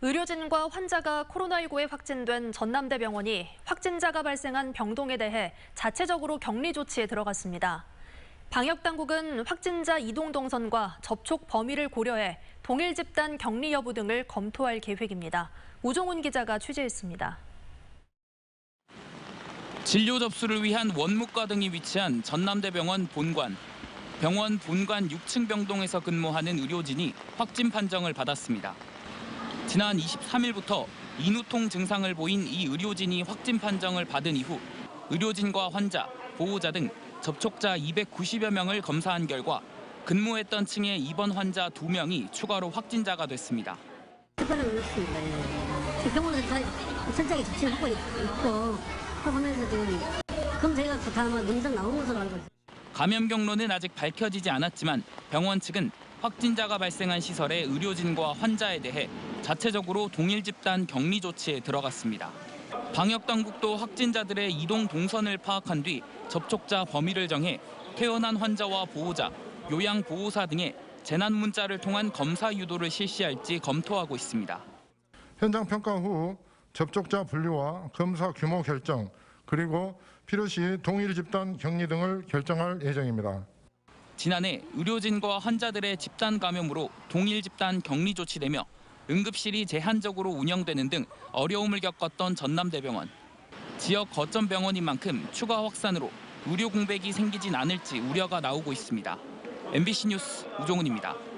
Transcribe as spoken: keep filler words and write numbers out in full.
의료진과 환자가 코로나십구에 확진된 전남대병원이 확진자가 발생한 병동에 대해 자체적으로 격리 조치에 들어갔습니다. 방역당국은 확진자 이동 동선과 접촉 범위를 고려해 동일 집단 격리 여부 등을 검토할 계획입니다. 우종훈 기자가 취재했습니다. 진료 접수를 위한 원무과 등이 위치한 전남대병원 본관. 병원 본관 육 층 병동에서 근무하는 의료진이 확진 판정을 받았습니다. 지난 이십삼 일부터 인후통 증상을 보인 이 의료진이 확진 판정을 받은 이후 의료진과 환자, 보호자 등 접촉자 이백구십여 명을 검사한 결과 근무했던 층의 입원 환자 두 명이 추가로 확진자가 됐습니다. 특별한 의료진입니다. 병원에서 다 철저하게 조치를 하고 있고 하면서 지금 검사해서 다 문제가 나온 것으로 알고 있습니다. 감염 경로는 아직 밝혀지지 않았지만 병원 측은 확진자가 발생한 시설의 의료진과 환자에 대해 자체적으로 동일 집단 격리 조치에 들어갔습니다. 방역당국도 확진자들의 이동 동선을 파악한 뒤 접촉자 범위를 정해 퇴원한 환자와 보호자, 요양보호사 등의 재난 문자를 통한 검사 유도를 실시할지 검토하고 있습니다. 현장 평가 후 접촉자 분류와 검사 규모 결정, 그리고 필요시 동일 집단 격리 등을 결정할 예정입니다. 지난해 의료진과 환자들의 집단 감염으로 동일 집단 격리 조치되며 응급실이 제한적으로 운영되는 등 어려움을 겪었던 전남대병원. 지역 거점 병원인 만큼 추가 확산으로 의료 공백이 생기진 않을지 우려가 나오고 있습니다. 엠비씨 뉴스 우종훈입니다.